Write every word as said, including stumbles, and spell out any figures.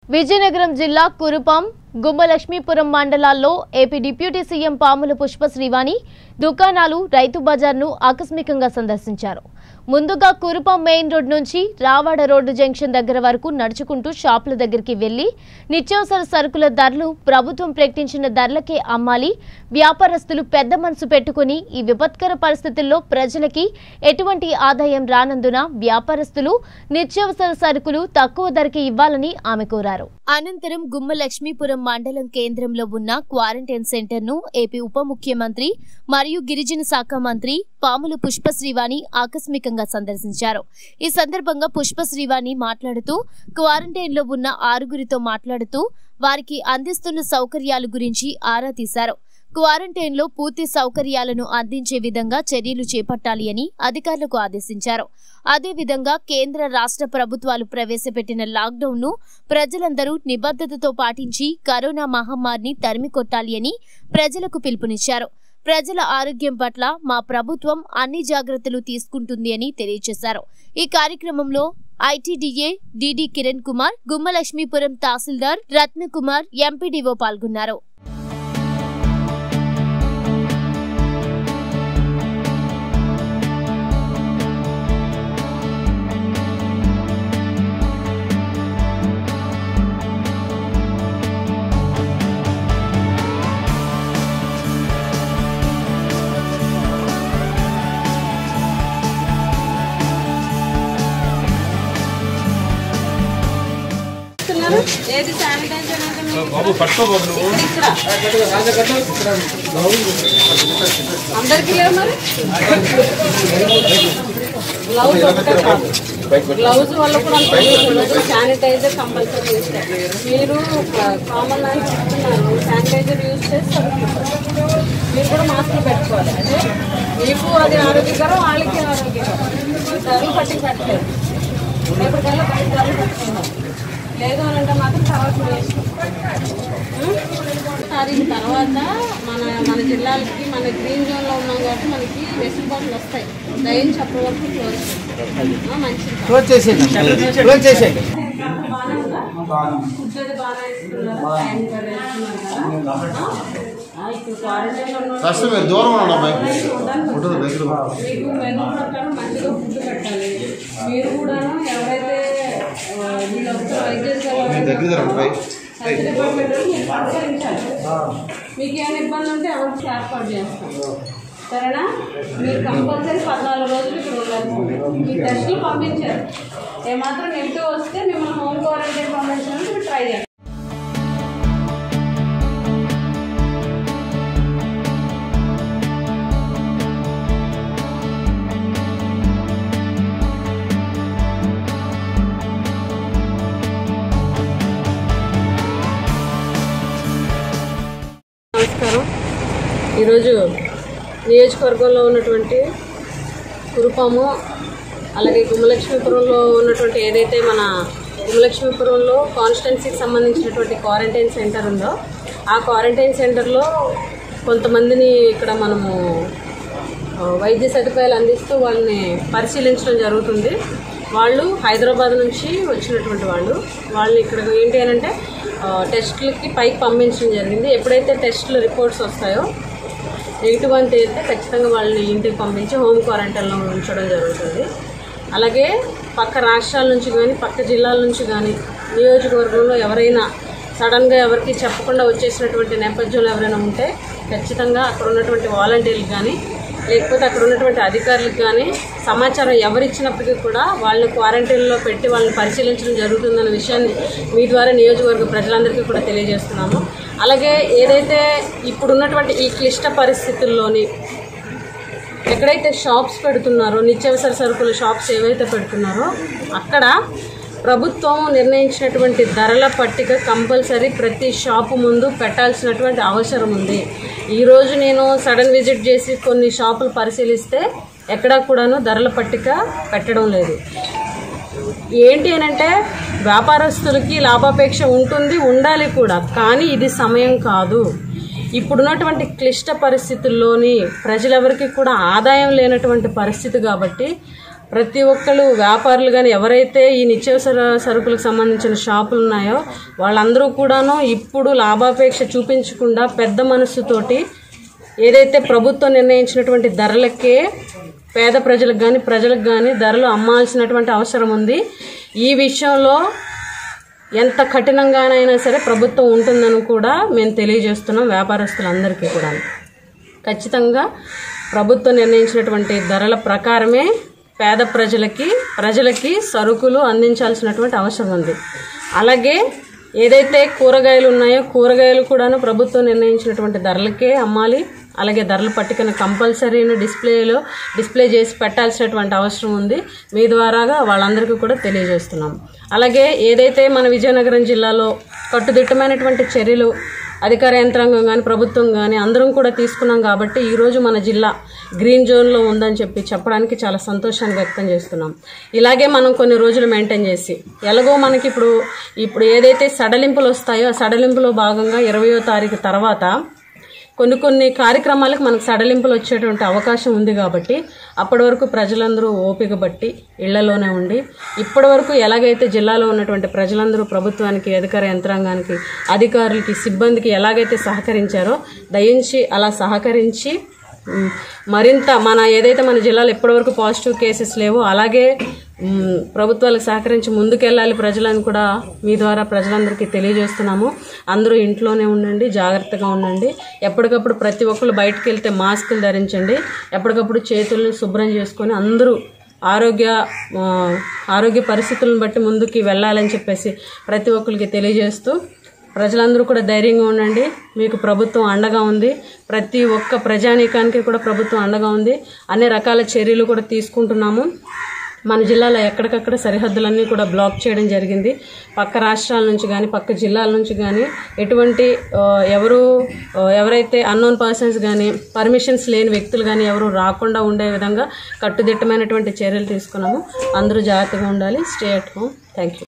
విజయనగరం జిల్లా కురుపాం గుమ్మలక్ష్మీపురం మండలాల్లో AP deputy CM Pamula Pushpa Srivani దుకాణాలు రైతు బజార్ను ఆకస్మికంగా సందర్శించారు. ముందుగా కురుపాం మెయిన్ రోడ్ నుంచి రావాడ రోడ్డు జంక్షన్ దగ్గర వరకు నడుచుకుంటూ షాపుల దగ్గరికి వెళ్లి నిత్యావసర సరుకుల ధరలు ప్రభుత్వం ప్రకటించిన ధరలకే అమ్మాలి, వ్యాపారస్తులు పెద్ద మనసు పెట్టుకుని ఈ విపత్కర పరిస్థితుల్లో ప్రజలకి ఎటువంటి ఆదాయం రానందున వ్యాపారస్తులు నిత్యావసర సరుకులు తక్కువ ధరకి ఇవ్వాలని ఆమె కోరారు. అనంతరం గుమ్మలక్ష్మీపురం మండలం కేంద్రంలో ఉన్న క్వారంటైన్ సెంటర్ ను ఏపీ ఉప ముఖ్యమంత్రి మరియు గిరిజన శాఖ మంత్రి పాముల పుష్ప శ్రీవాణి ఆకస్మికంగా సందర్శించారు. ఈ సందర్భంగా పుష్ప శ్రీవాణి మాట్లాడుతూ క్వారంటైన్ లో ఉన్న ఆరుగురితో మాట్లాడుతూ వారికి అందిస్తున్న సౌకర్యాల గురించి ఆరా తీశారు. క్వారంటైన్ లో పూర్తి సౌకర్యాలను అందించే విధంగా చర్యలు చేపట్టాలి అని అధికారులకు ఆదేశించారు. అదేవిధంగా కేంద్ర రాష్ట్ర ప్రభుత్వాలు ప్రవేశపెట్టిన లాక్డౌన్ ను ప్రజలందరూ నిబద్ధతతో పాటించి కరోనా మహమ్మారిని తరిమికొట్టాలి అని ప్రజలకు పిలుపునిచ్చారు. ప్రజల ఆరోగ్యం పట్ల మా ప్రభుత్వం అన్ని జాగ్రత్తలు తీసుకుంటుంది అని తెలియజేశారు. ఈ కార్యక్రమంలో ఐటీడీఏ డిడి కిరణ్ కుమార్, గుమ్మలక్ష్మీపురం తహసీల్దార్ రత్నకుమార్, ఎంపీడీఓ పాల్గొన్నారు. ఏది శానిటైజర్ అంటే బాబు పట్టుకో బాబు నువ్వు అందరికీ లేవు మరి గ్లౌజ్ గ్లౌజ్ వల్ల కూడా శానిటైజర్ కంపల్సరీ యూజ్ చేయాలి. మీరు కామన్ మ్యాన్ చెప్తున్నారు శానిటైజర్ యూజ్ చేసి మీరు కూడా మాస్కులు పెట్టుకోవాలి. అంటే మీకు అది ఆరోగ్యకరం, వాళ్ళకి ఆరోగ్యకరం. ధరలు పట్టి పెట్టలేదు, ఎప్పటికల్లా బయట ధరలు పెట్టుకున్నాం లేదు అని అంటే మాత్రం తర్వాత దీని తర్వాత మన మన జిల్లాలకి మన గ్రీన్ జోన్లో ఉన్నాం కాబట్టి మనకి వెసులుబాట్లు వస్తాయి. దయించి అప్పటి వరకు క్లోజ్ మంచిది. ఫుడ్ అది బాగా ఇస్తున్నారు, ఇప్పుడు క్వారంటైన్లో మీకు మెనూ ప్రకారం మంచిగా ఫుడ్ పెట్టాలి. మీరు కూడా ఎవరైతే మీకు ఏమైనా ఇబ్బంది ఉంటే ఎవరికి ఏర్పాటు చేస్తాం, సరేనా? మీరు కంపల్సరీ పద్నాలుగు రోజులు ఇక్కడ ఉండాల్సింది. మీ టెస్టులు పంపించారు, ఏమాత్రం నెగిటివ్ వస్తే మిమ్మల్ని హోమ్ క్వారంటైన్ పంపించడానికి మీరు ట్రై చేయండి. నమస్కారం. ఈరోజు నియోజకవర్గంలో ఉన్నటువంటి కురుపాము అలాగే గుమ్మలక్ష్మీపురంలో ఉన్నటువంటి ఏదైతే మన గుమ్మలక్ష్మీపురంలో కాన్స్టిట్యున్సీకి సంబంధించినటువంటి క్వారంటైన్ సెంటర్ ఉందో ఆ క్వారంటైన్ సెంటర్లో కొంతమందిని ఇక్కడ మనము వైద్య సదుపాయాలు అందిస్తూ వాళ్ళని పరిశీలించడం జరుగుతుంది. వాళ్ళు హైదరాబాద్ నుంచి వచ్చినటువంటి వాళ్ళు వాళ్ళు ఇక్కడ ఏంటి అని అంటే టెస్టులకి పైకి పంపించడం జరిగింది. ఎప్పుడైతే టెస్టుల రిపోర్ట్స్ వస్తాయో నెగిటివ్ అని తేలితే ఖచ్చితంగా వాళ్ళని ఇంటికి పంపించి హోమ్ క్వారంటైన్లో ఉంచడం జరుగుతుంది. అలాగే పక్క రాష్ట్రాల నుంచి కానీ పక్క జిల్లాల నుంచి కానీ నియోజకవర్గంలో ఎవరైనా సడన్గా ఎవరికి చెప్పకుండా వచ్చేసినటువంటి నేపథ్యంలో ఎవరైనా ఉంటే ఖచ్చితంగా అక్కడ ఉన్నటువంటి వాలంటీర్లకు కానీ లేకపోతే అక్కడ ఉన్నటువంటి అధికారులకు కానీ సమాచారం ఎవరిచ్చినప్పటికీ కూడా వాళ్ళని క్వారంటైన్లో పెట్టి వాళ్ళని పరిశీలించడం జరుగుతుందన్న విషయాన్ని మీ ద్వారా నియోజకవర్గ ప్రజలందరికీ కూడా తెలియజేస్తున్నాము. అలాగే ఏదైతే ఇప్పుడున్నటువంటి ఈ క్లిష్ట పరిస్థితుల్లోని ఎక్కడైతే షాప్స్ పెడుతున్నారో నిత్యావసర సరుకుల షాప్స్ ఏవైతే పెడుతున్నారో అక్కడ ప్రభుత్వం నిర్ణయించినటువంటి ధరల పట్టిక కంపల్సరీ ప్రతి షాపు ముందు పెట్టాల్సినటువంటి అవసరం ఉంది. ఈరోజు నేను సడన్ విజిట్ చేసి కొన్ని షాపులు పరిశీలిస్తే ఎక్కడా కూడాను ధరల పట్టిక పెట్టడం లేదు. ఏంటి అని అంటే వ్యాపారస్తులకి లాభాపేక్ష ఉంటుంది, ఉండాలి కూడా, కానీ ఇది సమయం కాదు. ఇప్పుడున్నటువంటి క్లిష్ట పరిస్థితుల్లోని ప్రజలెవరికి కూడా ఆదాయం లేనటువంటి పరిస్థితి కాబట్టి ప్రతి ఒక్కరు వ్యాపారులు కానీ ఎవరైతే ఈ నిత్యావసర సరుకులకు సంబంధించిన షాపులు ఉన్నాయో వాళ్ళందరూ కూడాను ఇప్పుడు లాభాపేక్ష చూపించకుండా పెద్ద మనస్సుతోటి ఏదైతే ప్రభుత్వం నిర్ణయించినటువంటి ధరలకే పేద ప్రజలకు కానీ ప్రజలకు కానీ ధరలు అమ్మాల్సినటువంటి అవసరం ఉంది. ఈ విషయంలో ఎంత కఠినంగానైనా సరే ప్రభుత్వం ఉంటుందని కూడా మేము తెలియజేస్తున్నాం వ్యాపారస్తులందరికీ కూడా. ఖచ్చితంగా ప్రభుత్వం నిర్ణయించినటువంటి ధరల ప్రకారమే పేద ప్రజలకి ప్రజలకి సరుకులు అందించాల్సినటువంటి అవసరం ఉంది. అలాగే ఏదైతే కూరగాయలు ఉన్నాయో కూరగాయలు కూడాను ప్రభుత్వం నిర్ణయించినటువంటి ధరలకే అమ్మాలి. అలాగే ధరల పట్టికను కంపల్సరీను డిస్ప్లేలో డిస్ప్లే చేసి పెట్టాల్సినటువంటి అవసరం ఉంది. మీ ద్వారాగా వాళ్ళందరికీ కూడా తెలియజేస్తున్నాం. అలాగే ఏదైతే మన విజయనగరం జిల్లాలో కట్టుదిట్టమైనటువంటి చర్యలు అధికార యంత్రాంగం కానీ ప్రభుత్వం కానీ అందరం కూడా తీసుకున్నాం కాబట్టి ఈరోజు మన జిల్లా గ్రీన్ జోన్లో ఉందని చెప్పి చెప్పడానికి చాలా సంతోషాన్ని వ్యక్తం చేస్తున్నాం. ఇలాగే మనం కొన్ని రోజులు మెయింటైన్ చేసి ఎలాగో మనకి ఇప్పుడు ఇప్పుడు ఏదైతే సడలింపులు వస్తాయో ఆ సడలింపులో భాగంగా ఇరవయో తారీఖు తర్వాత కొన్ని కొన్ని కార్యక్రమాలకు మనకు సడలింపులు వచ్చేటువంటి అవకాశం ఉంది కాబట్టి అప్పటి వరకు ప్రజలందరూ ఓపిక బట్టి ఇళ్లలోనే ఉండి ఇప్పటి వరకు ఎలాగైతే జిల్లాలో ఉన్నటువంటి ప్రజలందరూ ప్రభుత్వానికి అధికార యంత్రాంగానికి అధికారులకి సిబ్బందికి ఎలాగైతే సహకరించారో దయించి అలా సహకరించి మరింత మన ఏదైతే మన జిల్లాలో ఇప్పటివరకు పాజిటివ్ కేసెస్ లేవో అలాగే ప్రభుత్వాలకు సహకరించి ముందుకెళ్ళాలి ప్రజలను కూడా మీ ద్వారా ప్రజలందరికీ తెలియజేస్తున్నాము. అందరూ ఇంట్లోనే ఉండండి, జాగ్రత్తగా ఉండండి. ఎప్పటికప్పుడు ప్రతి ఒక్కరు బయటకు వెళ్తే మాస్కులు ధరించండి. ఎప్పటికప్పుడు చేతులను శుభ్రం చేసుకొని అందరూ ఆరోగ్య ఆరోగ్య పరిస్థితులను బట్టి ముందుకి వెళ్ళాలని చెప్పేసి ప్రతి ఒక్కరికి తెలియజేస్తూ ప్రజలందరూ కూడా ధైర్యంగా ఉండండి. మీకు ప్రభుత్వం అండగా ఉంది. ప్రతి ఒక్క ప్రజానీకానికి కూడా ప్రభుత్వం అండగా ఉంది. అన్ని రకాల చర్యలు కూడా తీసుకుంటున్నాము. మన జిల్లాలో ఎక్కడికక్కడ సరిహద్దులన్నీ కూడా బ్లాక్ చేయడం జరిగింది. పక్క రాష్ట్రాల నుంచి కానీ పక్క జిల్లాల నుంచి కానీ ఎటువంటి ఎవరు ఎవరైతే అన్నోన్ పర్సన్స్ కానీ పర్మిషన్స్ లేని వ్యక్తులు కానీ ఎవరు రాకుండా ఉండే విధంగా కట్టుదిట్టమైనటువంటి చర్యలు తీసుకున్నాము. అందరూ జాగ్రత్తగా ఉండాలి. Stay at home. Thank you.